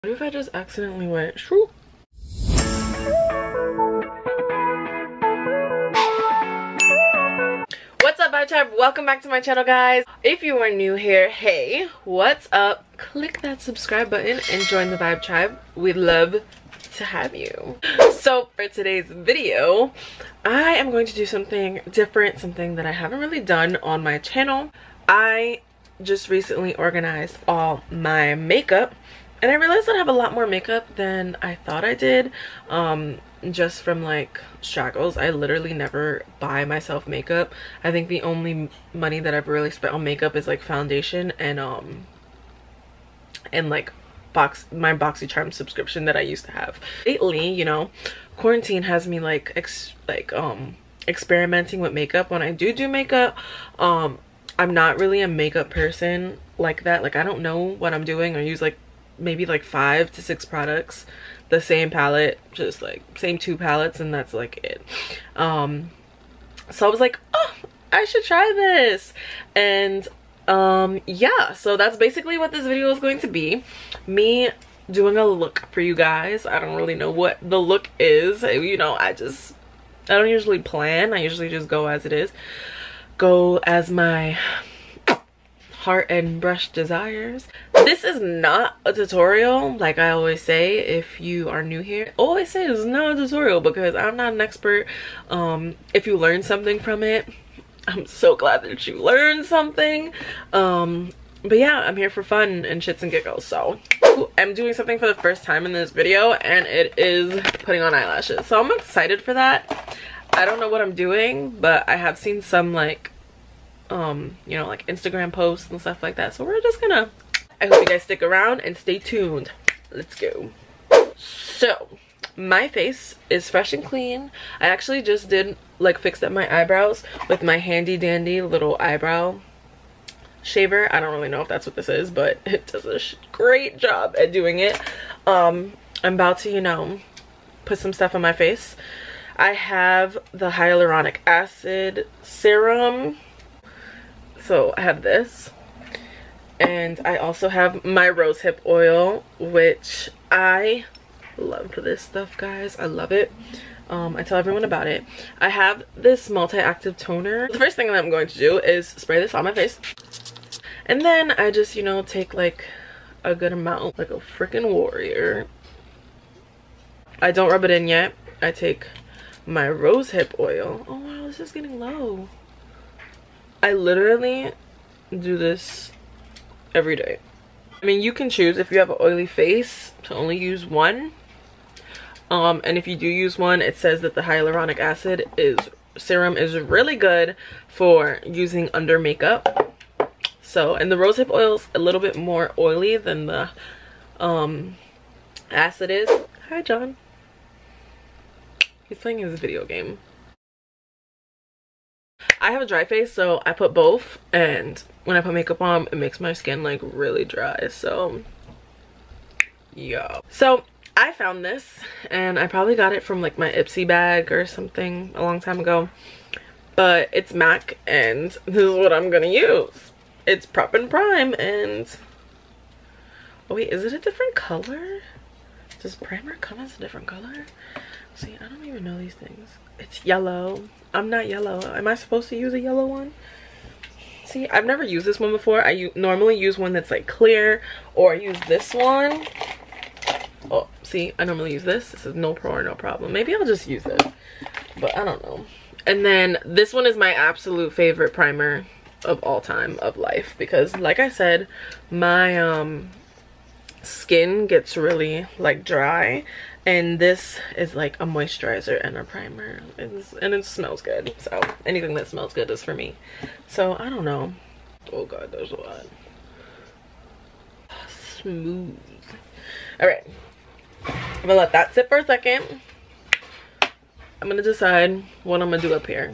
What if I just accidentally went shroop? What's up, Vibe Tribe? Welcome back to my channel, guys. If you are new here, hey, what's up? Click that subscribe button and join the Vibe Tribe. We'd love to have you. So for today's video, I am going to do something different, something that I haven't really done on my channel. I just recently organized all my makeup, and I realized I have a lot more makeup than I thought I did, just from like straggles. I literally never buy myself makeup. I think the only money that I've really spent on makeup is like foundation and like my BoxyCharm subscription that I used to have. Lately, you know, quarantine has me like experimenting with makeup. When I do makeup, I'm not really a makeup person like that. Like, I don't know what I'm doing. I use like maybe like 5 to 6 products, the same palette, just like same 2 palettes, and that's like it. So I was like, oh, I should try this. And yeah, so that's basically what this video is going to be, me doing a look for you guys. I don't really know what the look is, you know. I don't usually plan. I usually just go as it is, go as my heart and brush desires. This is not a tutorial, like I always say. If you are new here, all I say is not a tutorial because I'm not an expert. If you learn something from it, I'm so glad that you learned something. But yeah, I'm here for fun and shits and giggles. So I'm doing something for the first time in this video, and it is putting on eyelashes. So I'm excited for that. I don't know what I'm doing, but I have seen some like you know, like Instagram posts and stuff like that. So we're just gonna, I hope you guys stick around and stay tuned. Let's go. So my face is fresh and clean. I actually just did like fixed up my eyebrows with my handy dandy little eyebrow shaver. I don't really know if that's what this is, but it does a great job at doing it. I'm about to, you know, put some stuff on my face. I have the hyaluronic acid serum. So I have this, and I also have my rosehip oil, which I love this stuff, guys. I love it. I tell everyone about it. I have this multi-active toner. The first thing that I'm going to do is spray this on my face, and then I just, you know, take like a good amount, like a freaking warrior. I don't rub it in yet. I take my rosehip oil. Oh wow, this is getting low. I literally do this every day. I mean, you can choose if you have an oily face to only use one. And if you do use one, it says that the hyaluronic acid serum is really good for using under makeup. So, and the rosehip oil is a little bit more oily than the acid is. Hi, John. He's playing his video game. I have a dry face, so I put both, and when I put makeup on, it makes my skin like really dry. So yeah, so I found this, and I probably got it from like my Ipsy bag or something a long time ago, but it's MAC, and this is what I'm gonna use. It's Prep and Prime, and oh wait, is it a different color? Does primer come as a different color? See, I don't even know these things. It's yellow. I'm not yellow. Am I supposed to use a yellow one? See, I've never used this one before. I normally use one that's like clear, or I use this one. Oh, see, I normally use this. This is no pro or no problem. Maybe I'll just use this, but I don't know. And then this one is my absolute favorite primer of all time, of life, because like I said, my skin gets really like dry, and this is like a moisturizer and a primer, and it smells good. So anything that smells good is for me. So I don't know. Oh god, there's a lot. Smooth. All right, I'm gonna let that sit for a second. I'm gonna decide what I'm gonna do up here.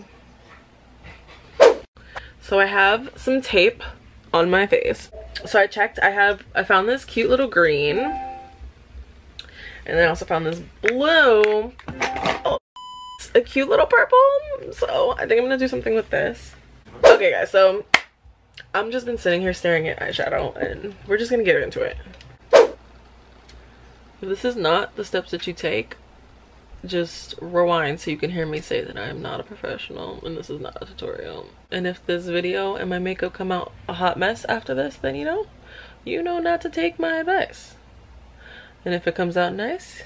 So I have some tape on my face. So I checked, I found this cute little green, and then I also found this blue. Oh, it's a cute little purple. So I think I'm gonna do something with this. Okay guys, so I'm just been sitting here staring at eyeshadow, and we're just gonna get into it. If this is not the steps that you take, just rewind so you can hear me say that I am not a professional and this is not a tutorial. And if this video and my makeup come out a hot mess after this, then you know not to take my advice. And if it comes out nice,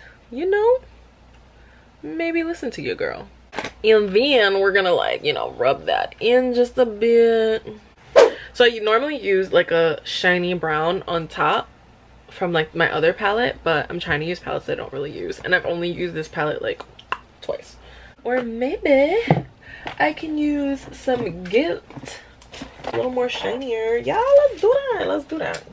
maybe listen to your girl. And then we're gonna like, rub that in just a bit. So I normally use like a shiny brown on top from like my other palette, but I'm trying to use palettes I don't really use, and I've only used this palette like twice. Or maybe I can use some Gilt, a little more shinier. Yeah, let's do that. Let's do that.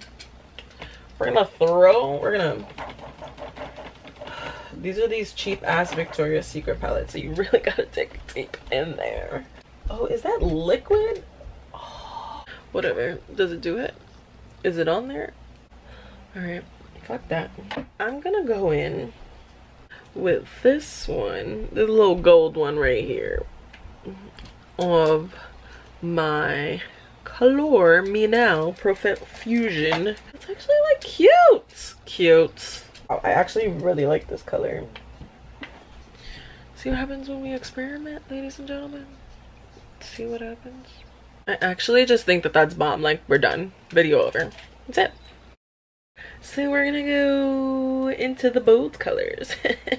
These are these cheap ass Victoria's Secret palettes, so you really gotta take deep in there. Oh, is that liquid? Oh, whatever. Does it do it? Is it on there? Alright, fuck that. I'm gonna go in with this one, this little gold one right here, of my Color Me Now Profusion. It's actually like cute. I actually really like this color. See what happens when we experiment, ladies and gentlemen? See what happens? I actually just think that that's bomb. Like, we're done. Video over. That's it. So we're gonna go into the bold colors.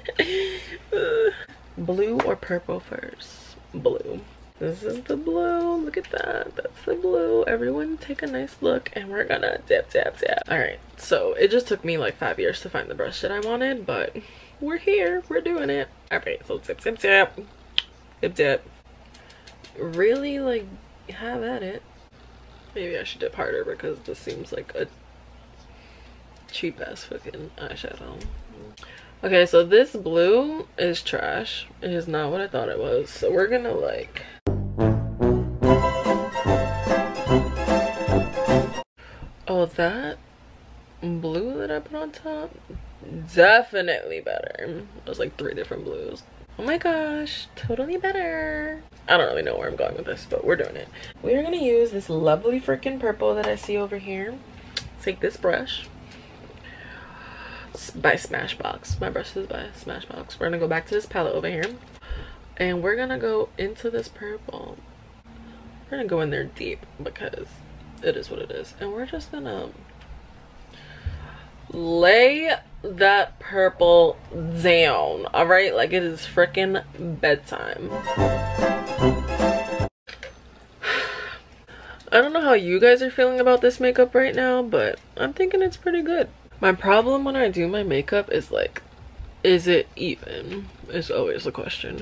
Blue or purple first? Blue. This is the blue. Look at that. That's the blue. Everyone take a nice look, and we're gonna dip. Alright, so it just took me like 5 years to find the brush that I wanted, but we're here. We're doing it. Alright, so dip. Really, like, have at it. Maybe I should dip harder because this seems like a cheap ass fucking eyeshadow. Okay, so this blue is trash. It is not what I thought it was. So we're gonna like, oh, that blue that I put on top, definitely better. There's like 3 different blues. Oh my gosh, totally better. I don't really know where I'm going with this, but we're doing it. We're gonna use this lovely freaking purple that I see over here. Take this brush by Smashbox. My brush is by Smashbox. We're gonna go back to this palette over here, and we're gonna go into this purple. We're gonna go in there deep because it is what it is, and we're just gonna lay that purple down. All right, like it is freaking bedtime. I don't know how you guys are feeling about this makeup right now, but I'm thinking it's pretty good. My problem when I do my makeup is like, is it even? Is always the question.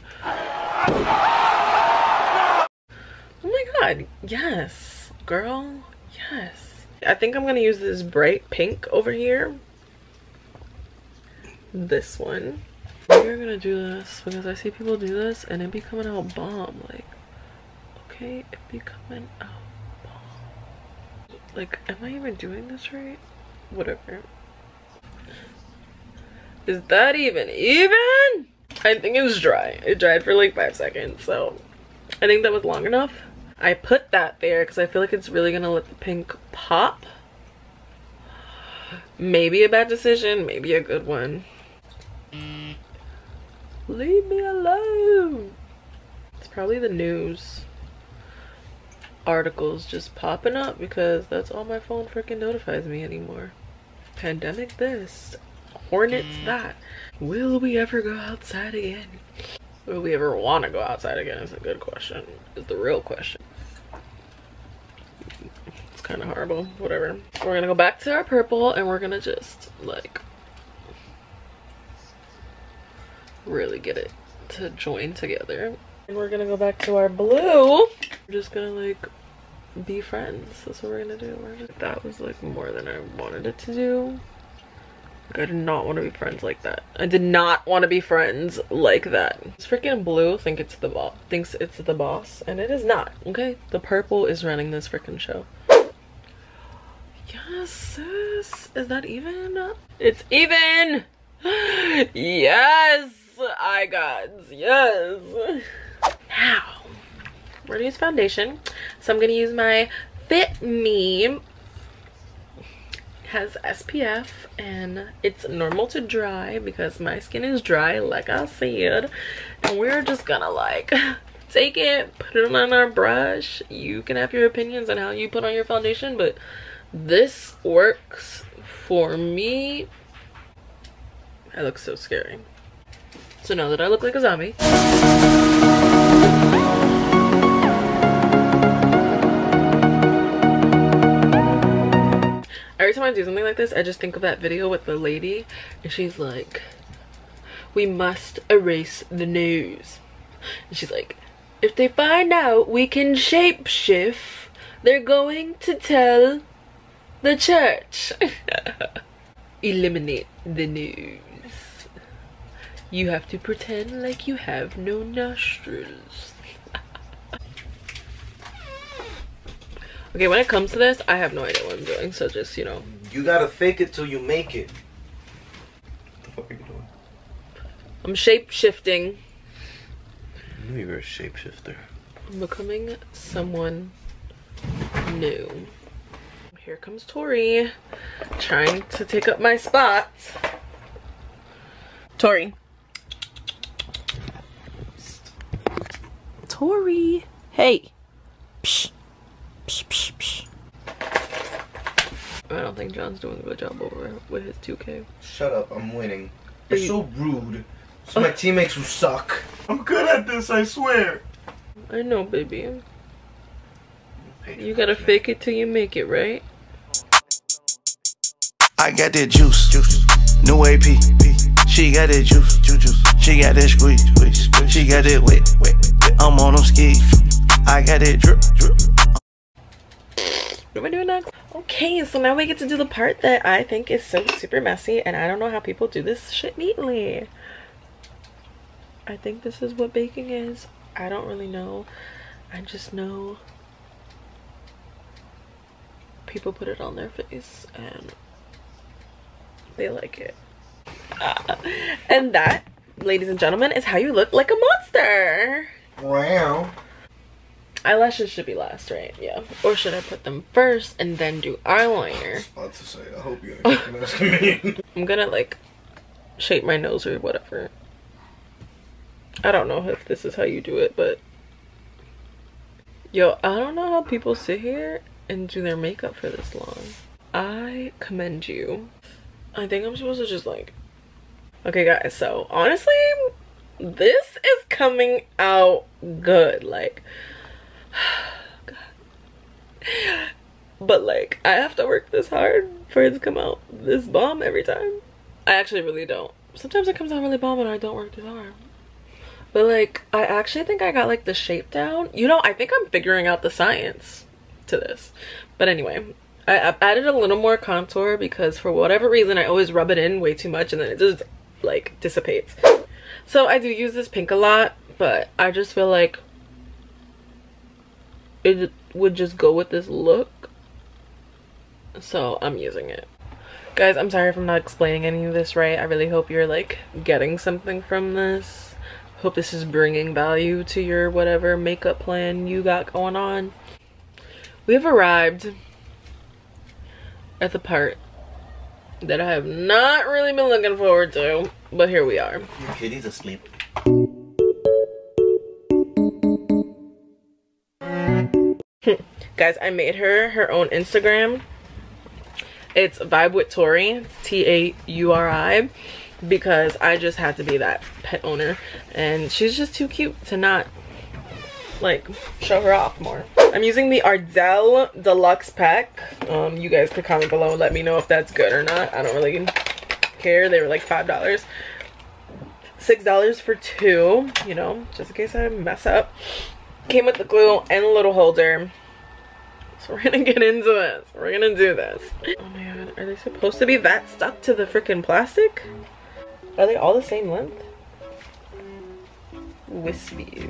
Oh my god, yes, girl, yes. I think I'm gonna use this bright pink over here. This one. We're gonna do this because I see people do this and it be coming out bomb. Like, okay, it be coming out bomb. Like, am I even doing this right? Whatever. Is that even? I think it's dry. It dried for like 5 seconds, so I think that was long enough. I put that there because I feel like it's really gonna let the pink pop. Maybe a bad decision, maybe a good one. Leave me alone. It's probably the news articles just popping up because that's all my phone freaking notifies me anymore. Pandemic this, hornets that. Will we ever go outside again? Will we ever want to go outside again is a good question. Is the real question. It's kind of horrible. Whatever. We're gonna go back to our purple and we're gonna just like really get it to join together. And we're gonna go back to our blue. We're just gonna like be friends. That's what we're gonna do. That was like more than I wanted it to do. Like, I did not want to be friends like that. I did not want to be friends like that. This freaking blue thinks it's the boss, and it is not. Okay, the purple is running this freaking show. Yes, sis. Is that even? It's even. Yes, I got yes. Now we're gonna use foundation, so I'm gonna use my Fit Me has SPF and it's normal to dry because my skin is dry, like I said. And we're just gonna like take it, put it on our brush. You can have your opinions on how you put on your foundation, but this works for me. I look so scary. So now that I look like a zombie, every time I do something like this, I just think of that video with the lady and she's like, we must erase the news. And she's like, if they find out we can shapeshift, they're going to tell the church. Eliminate the news. You have to pretend like you have no nostrils. Okay, when it comes to this, I have no idea what I'm doing, so just, you know. You gotta fake it till you make it. What the fuck are you doing? I'm shape-shifting. I knew you were a shapeshifter. I'm becoming someone new. Here comes Tori, trying to take up my spot. Tori. Tori. Hey. Psh. Psh, psh, psh. I don't think John's doing a good job over with his 2K. Shut up, I'm winning. You're so rude. It's my teammates who suck. I'm good at this, I swear. I know, baby. You gotta fake it till you make it, right? I got that juice, new AP. She got that juice, she got that squeeze, she got that wet. I'm on them skis. I got that drip. What am I doing next? Okay, so now we get to do the part that I think is so super messy, and I don't know how people do this shit neatly. I think this is what baking is. I don't really know. I just know people put it on their face and they like it. And that, ladies and gentlemen, is how you look like a monster. Wow. Eyelashes should be last, right? Yeah. Or should I put them first and then do eyeliner? I was about to say, I hope you ain't asking me. I'm gonna like shape my nose or whatever. I don't know if this is how you do it, but yo, I don't know how people sit here and do their makeup for this long. I commend you. I think I'm supposed to just like, okay guys, so honestly this is coming out good, like God. But like I have to work this hard for it to come out this bomb every time. I actually really don't. Sometimes it comes out really bomb and I don't work this hard. But like I actually think I got like the shape down. You know, I think I'm figuring out the science to this. But anyway, I've added a little more contour because for whatever reason I always rub it in way too much and then it just like dissipates. So I do use this pink a lot, but I just feel like it would just go with this look, so I'm using it. Guys, I'm sorry if I'm not explaining any of this right. I really hope you're like getting something from this. Hope this is bringing value to your whatever makeup plan you got going on. We have arrived at the part that I have not really been looking forward to, but here we are. Your kitty's asleep. Guys, I made her own Instagram. It's Vibe with Tori, Tauri, because I just had to be that pet owner and she's just too cute to not like show her off more. I'm using the Ardell Deluxe pack. You guys could comment below and let me know if that's good or not. I don't really care. They were like $5, $6 for two, you know, just in case I mess up. Came with the glue and a little holder. So we're gonna get into this. We're gonna do this. Oh my god, are they supposed to be that stuck to the freaking plastic? Are they all the same length? Wispies.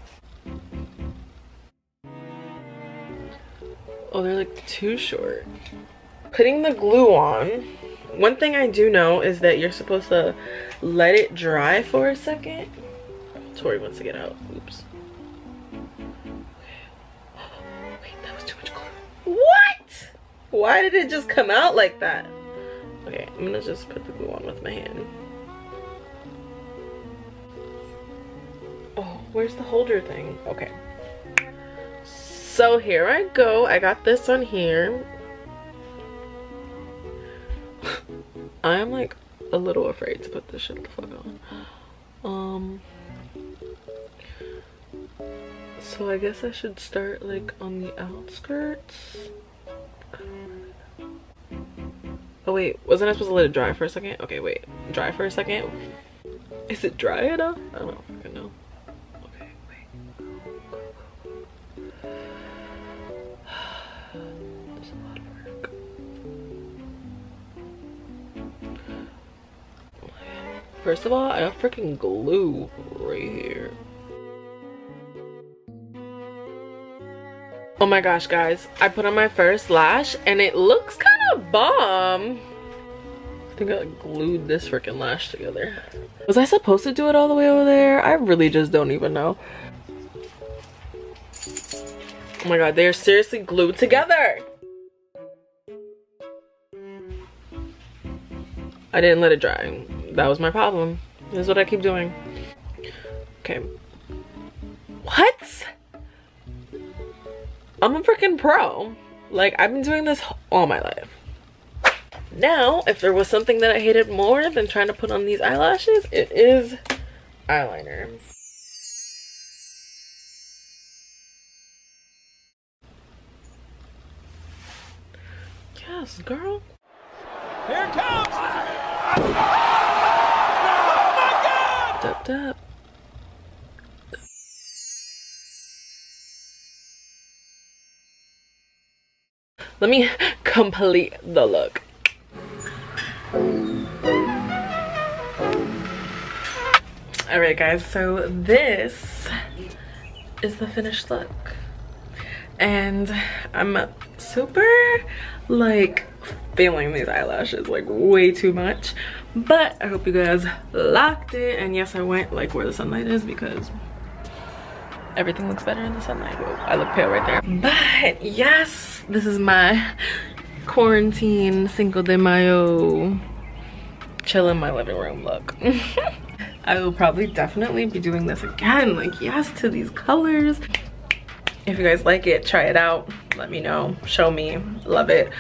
Oh, they're like too short. Putting the glue on. One thing I do know is that you're supposed to let it dry for a second. Tori wants to get out. Oops. Wait, that was too much glue. What? Why did it just come out like that? Okay, I'm gonna just put the glue on with my hand. Oh, where's the holder thing? Okay. So here I go. I got this on here. I'm like a little afraid to put this shit the fuck on. So I guess I should start like on the outskirts. Oh wait, wasn't I supposed to let it dry for a second? Okay, wait, dry for a second. Is it dry enough? I don't fucking know. Okay, wait. There's a lot of work. First of all, I have freaking glue right here. Oh my gosh, guys, I put on my first lash and it looks kind of bomb. I think I like glued this freaking lash together. Was I supposed to do it all the way over there? I really just don't even know. Oh my god, they are seriously glued together. I didn't let it dry. That was my problem. This is what I keep doing. Okay. What? I'm a freaking pro. Like, I've been doing this all my life. Now, if there was something that I hated more than trying to put on these eyelashes, it is eyeliner. Yes, girl. Here it comes! Oh my God! Dup, dup. Let me complete the look. Alright guys, so this is the finished look. And I'm super like feeling these eyelashes like way too much. But I hope you guys liked it. And yes, I went like where the sunlight is because everything looks better in the sunlight. Whoa, I look pale right there. But yes, this is my quarantine Cinco de Mayo chill in my living room look. I will probably definitely be doing this again. Like, yes to these colors. If you guys like it, try it out. Let me know. Show me. Love it.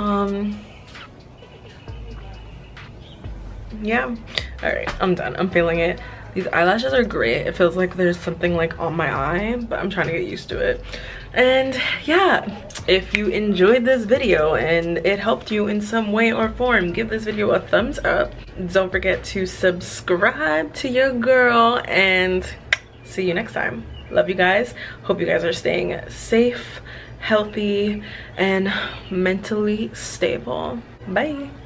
Yeah. Alright, I'm done. I'm feeling it. These eyelashes are great. It feels like there's something like on my eye, but I'm trying to get used to it. And yeah, if you enjoyed this video and it helped you in some way or form, give this video a thumbs up. Don't forget to subscribe to your girl and see you next time. Love you guys. Hope you guys are staying safe, healthy, and mentally stable. Bye.